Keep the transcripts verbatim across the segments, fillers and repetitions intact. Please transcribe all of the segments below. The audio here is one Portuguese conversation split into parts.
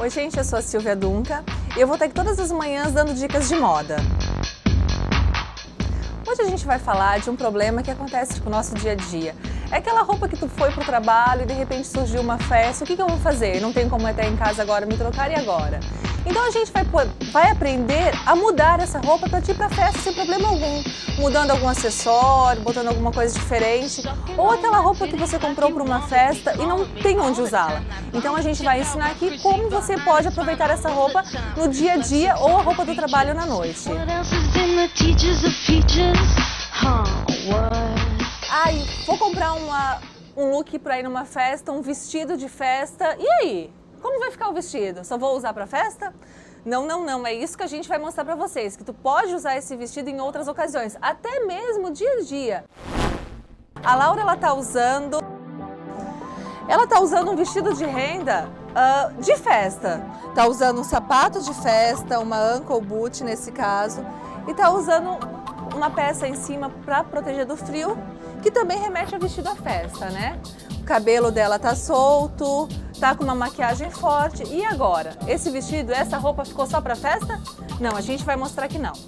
Oi gente, eu sou a Silvia Dunca e eu vou estar aqui todas as manhãs dando dicas de moda. Hoje a gente vai falar de um problema que acontece com o nosso dia a dia. É aquela roupa que tu foi pro trabalho e de repente surgiu uma festa, o que, que eu vou fazer? Não tenho como até em casa agora me trocar, e agora? Então a gente vai, vai aprender a mudar essa roupa para ir para a festa sem problema algum. Mudando algum acessório, botando alguma coisa diferente. Ou aquela roupa que você comprou para uma festa e não tem onde usá-la. Então a gente vai ensinar aqui como você pode aproveitar essa roupa no dia a dia ou a roupa do trabalho na noite. Ai, vou comprar uma, um look para ir numa festa, um vestido de festa. E aí? Como vai ficar o vestido? Só vou usar para festa? Não, não, não. É isso que a gente vai mostrar para vocês, que tu pode usar esse vestido em outras ocasiões, até mesmo dia a dia. A Laura, ela tá usando... Ela tá usando um vestido de renda uh, de festa. Tá usando um sapato de festa, uma ankle boot nesse caso, e tá usando uma peça em cima para proteger do frio, que também remete ao vestido à festa, né? O cabelo dela tá solto, tá com uma maquiagem forte. E agora? Esse vestido, essa roupa ficou só para festa? Não, a gente vai mostrar que não.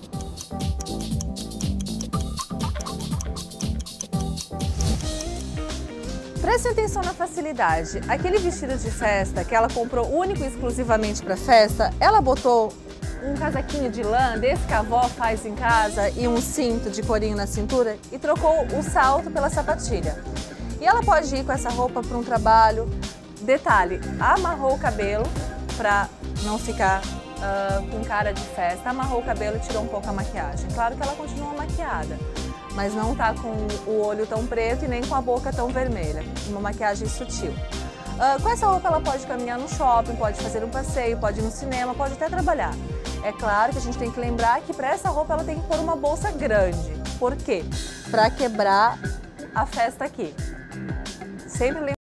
Preste atenção na facilidade. Aquele vestido de festa que ela comprou único e exclusivamente para festa, ela botou um casaquinho de lã desse que a avó faz em casa e um cinto de corinho na cintura e trocou o salto pela sapatilha. E ela pode ir com essa roupa para um trabalho. Detalhe, amarrou o cabelo para não ficar uh, com cara de festa, amarrou o cabelo e tirou um pouco a maquiagem. Claro que ela continua maquiada, mas não tá com o olho tão preto e nem com a boca tão vermelha, uma maquiagem sutil. Uh, com essa roupa ela pode caminhar no shopping, pode fazer um passeio, pode ir no cinema, pode até trabalhar. É claro que a gente tem que lembrar que para essa roupa ela tem que pôr uma bolsa grande. Por quê? Para quebrar a festa aqui. Sempre